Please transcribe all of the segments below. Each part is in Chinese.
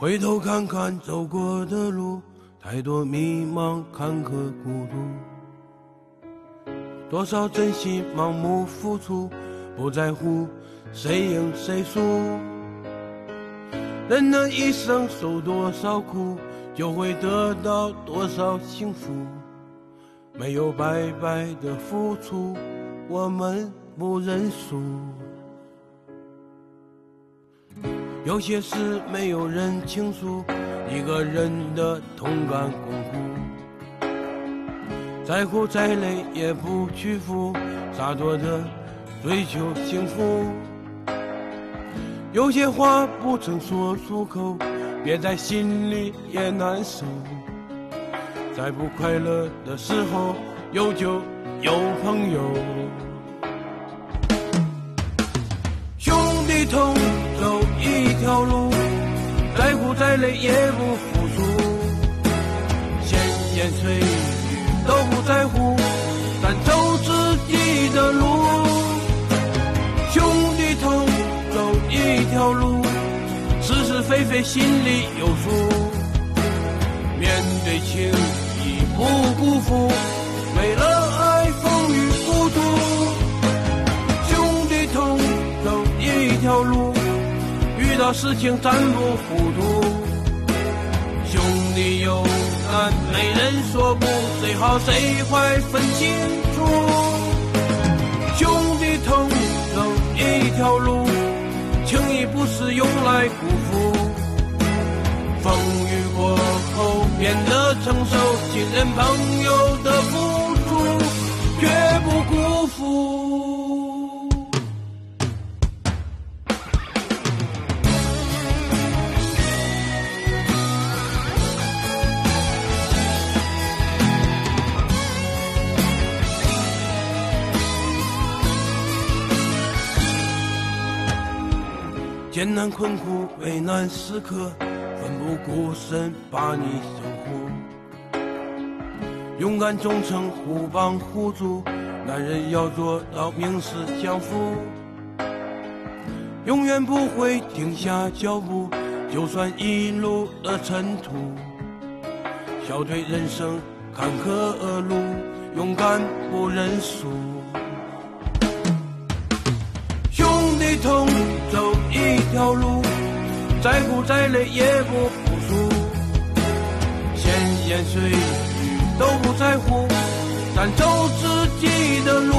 回头看看走过的路，太多迷茫坎坷孤独，多少真心盲目付出，不在乎谁赢谁输。人的一生受多少苦，就会得到多少幸福。没有白白的付出，我们不认输。有些事没有人倾诉，一个人的同甘共苦，再苦再累也不屈服，洒脱的追求幸福。有些话不曾说出口，憋在心里也难受。在不快乐的时候，有酒有朋友，兄弟同走一条路，再苦再累也不服输，闲言碎语都不在乎，但走自己的路。兄弟同走一条路，是是非非心里有数，面对情义不辜负，为了爱风雨孤独。兄弟同走一条路，遇到事情咱不糊涂，兄弟有难没人说不，谁好谁坏分清楚。兄弟同走一条路，情义不是用来辜负，风雨过后变得成熟，亲人朋友的付出绝不辜负。艰难困苦危难时刻，奋不顾身把你守护，勇敢忠诚互帮互助，男人要做到名士相扶，永远不会停下脚步，就算一路的尘土，笑对人生坎坷路，勇敢不认输。兄弟同走一条路，再苦再累也不服输，闲言碎语都不在乎，但走自己的路。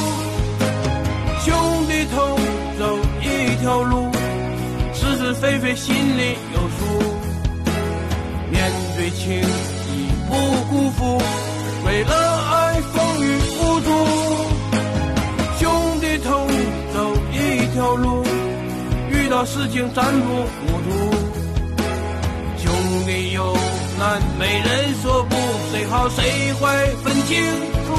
兄弟同走一条路，是是非非心里有数，面对情义不辜负，为了爱风雨无阻。兄弟同走一条路，遇到事情咱不糊涂，兄弟有难没人说不，谁好谁坏分清楚。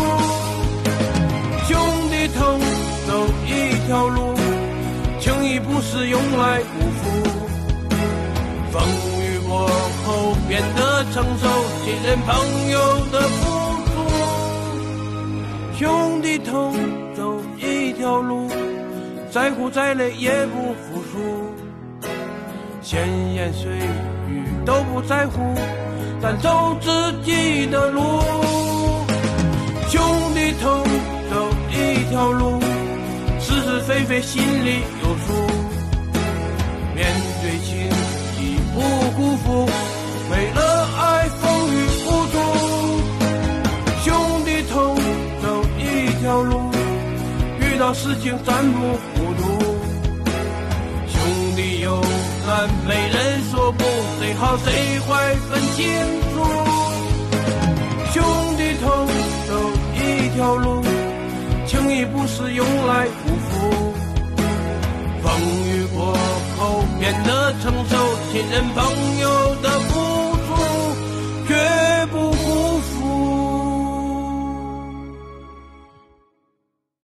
兄弟同走一条路，情义不是用来辜负，风雨过后变得成熟，亲人朋友的付出。兄弟同走一条路，再苦再累也不服输，闲言碎语都不在乎，但走自己的路。兄弟同走一条路，是是非非心里有数，面对情义不辜负，为了爱风雨无阻。兄弟同走一条路，遇到事情咱不糊涂，兄弟有难没人说不，谁好谁坏分清楚。兄弟同走一条路，情义不是用来辜负，风雨过后变得成熟，亲人朋友的付